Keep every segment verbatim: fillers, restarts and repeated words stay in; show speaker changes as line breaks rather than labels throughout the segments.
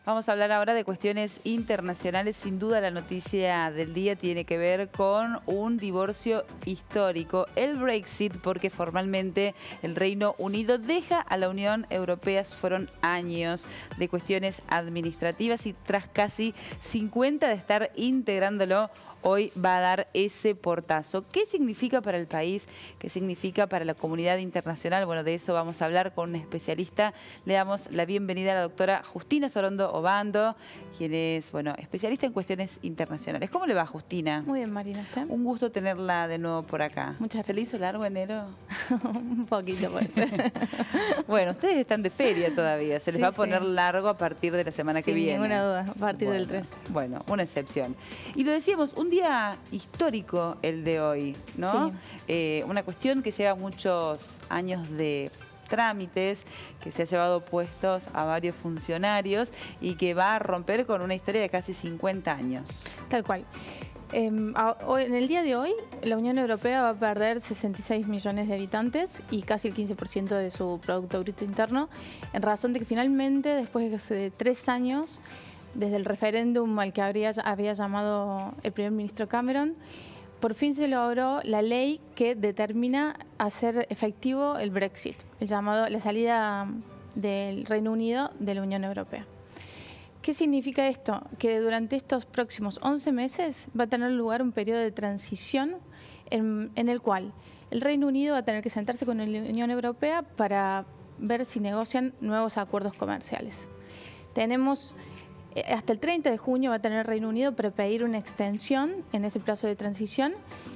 Vamos a hablar ahora de cuestiones internacionales. Sin duda la noticia del día tiene que ver con un divorcio histórico, el Brexit, porque formalmente el Reino Unido deja a la Unión Europea. Fueron años de cuestiones administrativas y tras casi cincuenta de estar integrándolo, hoy va a dar ese portazo. ¿Qué significa para el país? ¿Qué significa para la comunidad internacional? Bueno, de eso vamos a hablar con un especialista. Le damos la bienvenida a la doctora Justina Sorondo Obando, quien es, bueno, especialista en cuestiones internacionales. ¿Cómo le va, Justina?
Muy bien, Marina, ¿usted?
Un gusto tenerla de nuevo por acá.
Muchas gracias.
¿Se le hizo largo enero?
Un poquito, pues.
Bueno, ustedes están de feria todavía. Se les
Sí,
va a poner
sí.
largo a partir de la semana que
Sin
viene.
ninguna duda, a partir
bueno,
del tres.
Bueno, una excepción. Y lo decíamos, un día histórico el de hoy, ¿no?
Sí.
Eh, una cuestión que lleva muchos años de trámites, que se ha llevado puestos a varios funcionarios y que va a romper con una historia de casi cincuenta años.
Tal cual. Eh, a- hoy, en el día de hoy, la Unión Europea va a perder sesenta y seis millones de habitantes y casi el quince por ciento de su Producto Bruto Interno, en razón de que finalmente, después de tres años, desde el referéndum al que habría, había llamado el primer ministro Cameron, por fin se logró la ley que determina hacer efectivo el Brexit, el llamado, la salida del Reino Unido de la Unión Europea. ¿Qué significa esto? Que durante estos próximos once meses va a tener lugar un periodo de transición en, en el cual el Reino Unido va a tener que sentarse con la Unión Europea para ver si negocian nuevos acuerdos comerciales. Tenemos hasta el treinta de junio va a tener el Reino Unido para pedir una extensión en ese plazo de transición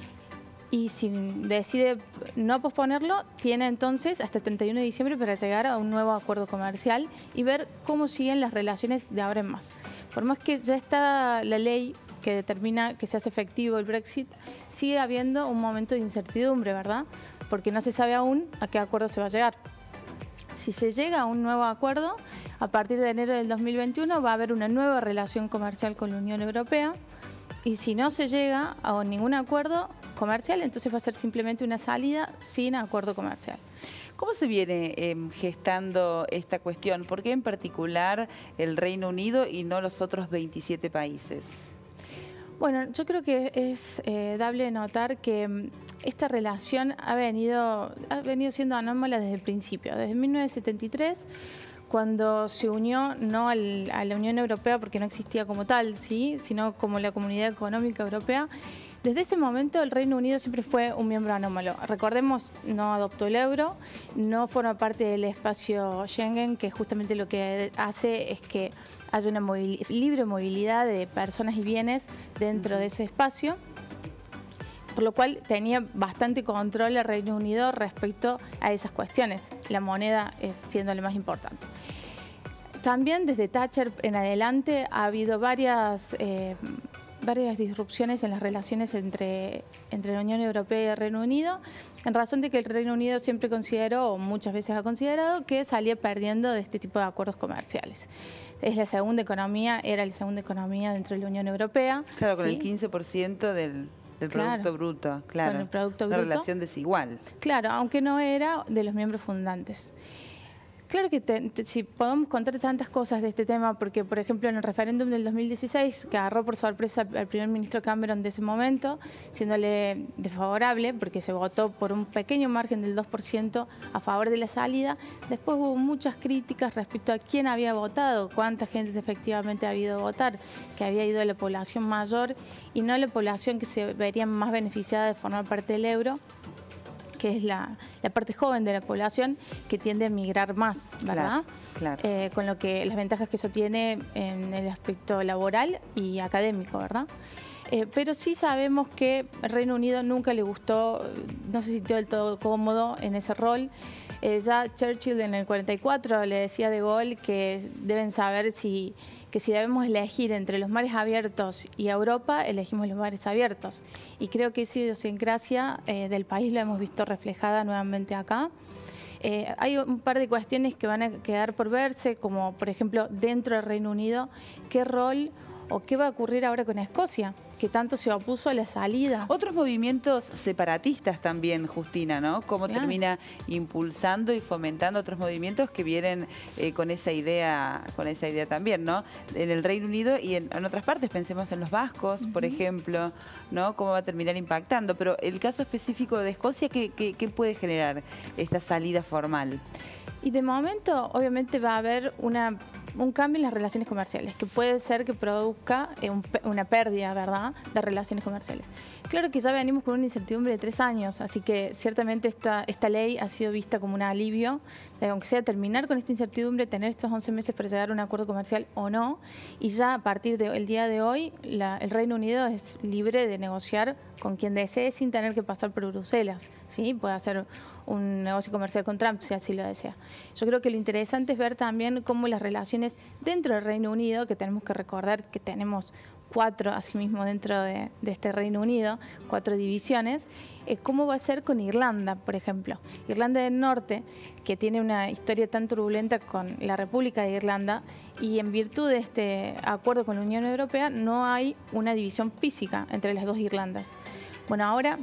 y si decide no posponerlo, tiene entonces hasta el treinta y uno de diciembre para llegar a un nuevo acuerdo comercial y ver cómo siguen las relaciones de ahora en más. Por más que ya está la ley que determina que se hace efectivo el Brexit, sigue habiendo un momento de incertidumbre, ¿verdad? Porque no se sabe aún a qué acuerdo se va a llegar. Si se llega a un nuevo acuerdo, a partir de enero del dos mil veintiuno va a haber una nueva relación comercial con la Unión Europea y si no se llega a ningún acuerdo comercial, entonces va a ser simplemente una salida sin acuerdo comercial.
¿Cómo se viene eh, gestando esta cuestión? ¿Por qué en particular el Reino Unido y no los otros veintisiete países?
Bueno, yo creo que es eh, dable notar que mm, esta relación ha venido, ha venido siendo anómala desde el principio, desde mil novecientos setenta y tres, cuando se unió no al, a la Unión Europea porque no existía como tal, ¿sí? Sino como la Comunidad Económica Europea. Desde ese momento el Reino Unido siempre fue un miembro anómalo. Recordemos, no adoptó el euro, no forma parte del espacio Schengen, que justamente lo que hace es que haya una movil- libre movilidad de personas y bienes dentro de ese espacio, por lo cual tenía bastante control el Reino Unido respecto a esas cuestiones, la moneda es siendo lo más importante. También desde Thatcher en adelante ha habido varias... Eh, varias disrupciones en las relaciones entre, entre la Unión Europea y el Reino Unido, en razón de que el Reino Unido siempre consideró, o muchas veces ha considerado, que salía perdiendo de este tipo de acuerdos comerciales. Es la segunda economía, era la segunda economía dentro de la Unión Europea.
Claro, con
¿sí?
el quince por ciento del, del
Claro.
Producto Bruto, claro.
Con el Producto
Una
Bruto.
relación desigual.
Claro, aunque no era de los miembros fundantes. Claro que te, te, si podemos contar tantas cosas de este tema, porque por ejemplo en el referéndum del dos mil dieciséis, que agarró por sorpresa al primer ministro Cameron de ese momento, siéndole desfavorable, porque se votó por un pequeño margen del dos por ciento a favor de la salida, después hubo muchas críticas respecto a quién había votado, cuánta gente efectivamente había ido a votar, que había ido a la población mayor y no la población que se vería más beneficiada de formar parte del euro, que es la, la parte joven de la población que tiende a migrar más, ¿verdad?
Claro, claro.
Eh, con lo que las ventajas que eso tiene en el aspecto laboral y académico, ¿verdad? Eh, pero sí sabemos que el Reino Unido nunca le gustó, no se sintió del todo cómodo en ese rol. Eh, ya Churchill en el cuarenta y cuatro le decía a De Gaulle que deben saber si, que si debemos elegir entre los mares abiertos y Europa, elegimos los mares abiertos. Y creo que esa idiosincrasia eh, del país la hemos visto reflejada nuevamente acá. Eh, hay un par de cuestiones que van a quedar por verse, como por ejemplo dentro del Reino Unido, qué rol o qué va a ocurrir ahora con Escocia, que tanto se opuso a la salida.
Otros movimientos separatistas también, Justina, ¿no? Cómo
Claro.
termina impulsando y fomentando otros movimientos que vienen eh, con esa idea, con esa idea también, ¿no? En el Reino Unido y en, en otras partes, pensemos en los vascos, uh-huh. por ejemplo, ¿no? Cómo va a terminar impactando. Pero el caso específico de Escocia, ¿qué, qué, qué puede generar esta salida formal?
Y de momento, obviamente, va a haber una, un cambio en las relaciones comerciales, que puede ser que produzca eh, un, una pérdida, ¿verdad?, de relaciones comerciales. Claro que ya venimos con una incertidumbre de tres años, así que ciertamente esta, esta ley ha sido vista como un alivio, de, aunque sea terminar con esta incertidumbre, tener estos once meses para llegar a un acuerdo comercial o no, y ya a partir del día de hoy, la, el Reino Unido es libre de negociar con quien desee sin tener que pasar por Bruselas, ¿sí? Puede hacer un negocio comercial con Trump si así lo desea. Yo creo que lo interesante es ver también cómo las relaciones dentro del Reino Unido, que tenemos que recordar que tenemos cuatro, asimismo dentro de, de este Reino Unido, cuatro divisiones, eh, cómo va a ser con Irlanda, por ejemplo. Irlanda del Norte, que tiene una historia tan turbulenta con la República de Irlanda, y en virtud de este acuerdo con la Unión Europea no hay una división física entre las dos Irlandas. Bueno, ahora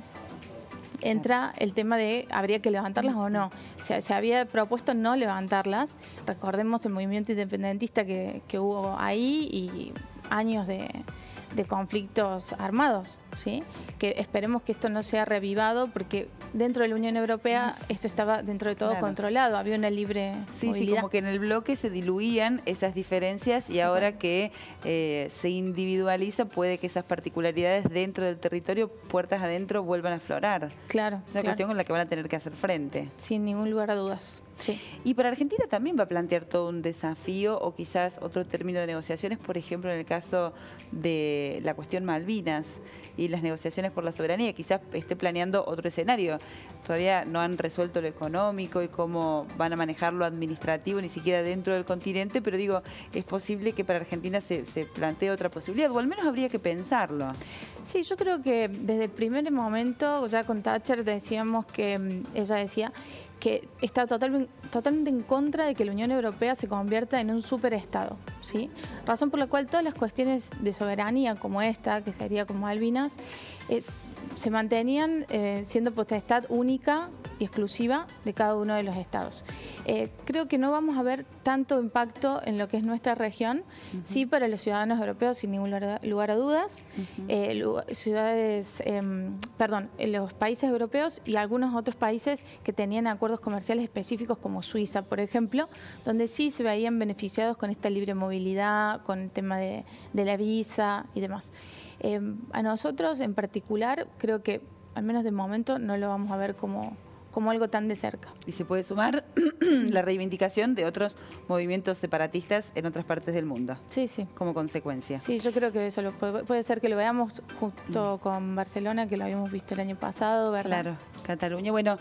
entra el tema de habría que levantarlas o no. O sea, se había propuesto no levantarlas. Recordemos el movimiento independentista que, que hubo ahí y años de, de conflictos armados, ¿sí? Que esperemos que esto no sea revivado, porque dentro de la Unión Europea esto estaba dentro de todo claro. controlado, había una libre
sí,
movilidad.
Sí, como que en el bloque se diluían esas diferencias y ahora okay. que eh, se individualiza, puede que esas particularidades dentro del territorio, puertas adentro, vuelvan a aflorar.
Claro.
Es una
claro.
cuestión con la que van a tener que hacer frente.
Sin ningún lugar a dudas. Sí.
Y para Argentina también va a plantear todo un desafío o quizás otro término de negociaciones, por ejemplo, en el caso de la cuestión Malvinas y las negociaciones por la soberanía, quizás esté planeando otro escenario. Todavía no han resuelto lo económico y cómo van a manejar lo administrativo, ni siquiera dentro del continente, pero digo, es posible que para Argentina se, se plantee otra posibilidad, o al menos habría que pensarlo.
Sí, yo creo que desde el primer momento, ya con Thatcher decíamos que, ella decía que está total, totalmente en contra de que la Unión Europea se convierta en un superestado, ¿sí? Razón por la cual todas las cuestiones de soberanía como esta, que sería como Malvinas, eh, se mantenían eh, siendo potestad única y exclusiva de cada uno de los estados. Eh, creo que no vamos a ver tanto impacto en lo que es nuestra región, uh-huh. sí para los ciudadanos europeos sin ningún lugar a dudas, uh-huh. eh, ciudades, eh, perdón, en los países europeos y algunos otros países que tenían acuerdos comerciales específicos como Suiza, por ejemplo, donde sí se veían beneficiados con esta libre movilidad, con el tema de, de la visa y demás. Eh, a nosotros en particular creo que al menos de momento no lo vamos a ver como, como algo tan de cerca.
Y se puede sumar la reivindicación de otros movimientos separatistas en otras partes del mundo.
Sí, sí.
Como consecuencia.
Sí, yo creo que eso lo puede, puede ser que lo veamos justo mm. con Barcelona, que lo habíamos visto el año pasado, ¿verdad?
Claro, Cataluña. Bueno,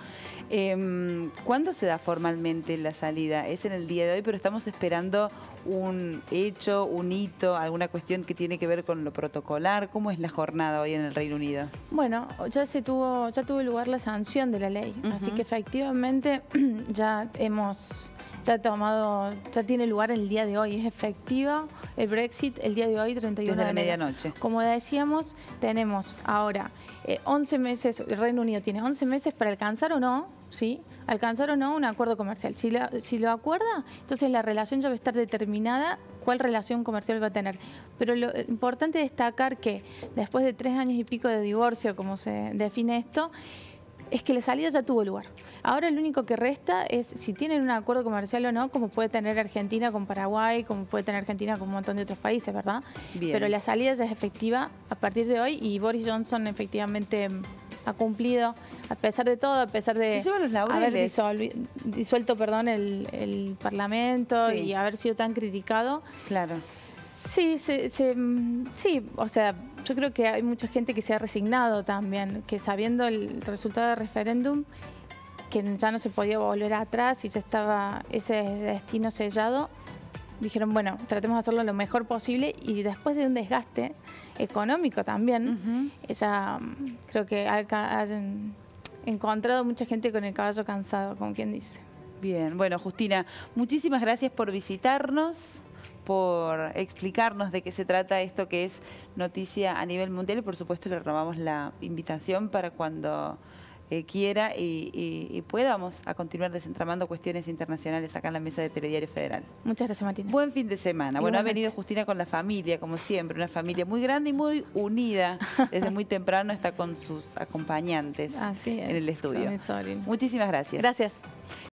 eh, ¿cuándo se da formalmente la salida? Es en el día de hoy, pero estamos esperando un hecho, un hito, alguna cuestión que tiene que ver con lo protocolar. ¿Cómo es la jornada hoy en el Reino Unido?
Bueno, ya se tuvo, ya tuvo lugar la sanción de la ley, uh-huh. así que efectivamente ya hemos ya tomado, ya tiene lugar el día de hoy, es efectiva el Brexit el día de hoy, treinta y uno
Desde
de
la medianoche.
Como decíamos, tenemos ahora eh, once meses, el Reino Unido tiene once meses para alcanzar o no, ¿sí? Alcanzar o no un acuerdo comercial. Si lo, si lo acuerda, entonces la relación ya va a estar determinada cuál relación comercial va a tener. Pero lo importante es destacar que después de tres años y pico de divorcio, como se define esto, es que la salida ya tuvo lugar. Ahora lo único que resta es si tienen un acuerdo comercial o no, como puede tener Argentina con Paraguay, como puede tener Argentina con un montón de otros países, ¿verdad? Bien. Pero la salida ya es efectiva a partir de hoy y Boris Johnson efectivamente ha cumplido, a pesar de todo, a pesar de haber disuelto, disuelto perdón, el, el Parlamento sí. y haber sido tan criticado.
Claro.
Sí, se, se, sí, o sea, yo creo que hay mucha gente que se ha resignado también, que sabiendo el resultado del referéndum, que ya no se podía volver atrás y ya estaba ese destino sellado, dijeron, bueno, tratemos de hacerlo lo mejor posible y después de un desgaste económico también, uh-huh. ella creo que han encontrado mucha gente con el caballo cansado, como quien dice.
Bien, bueno, Justina, muchísimas gracias por visitarnos. por explicarnos de qué se trata esto que es noticia a nivel mundial y por supuesto le renovamos la invitación para cuando eh, quiera y, y, y podamos a continuar desentramando cuestiones internacionales acá en la mesa de Telediario Federal.
Muchas gracias, Martina.
Buen fin de semana. Bueno,
Igualmente.
ha venido Justina con la familia, como siempre, una familia muy grande y muy unida. Desde muy temprano está con sus acompañantes
Así es,
en el estudio.
con mi sobrino.
Muchísimas gracias.
Gracias.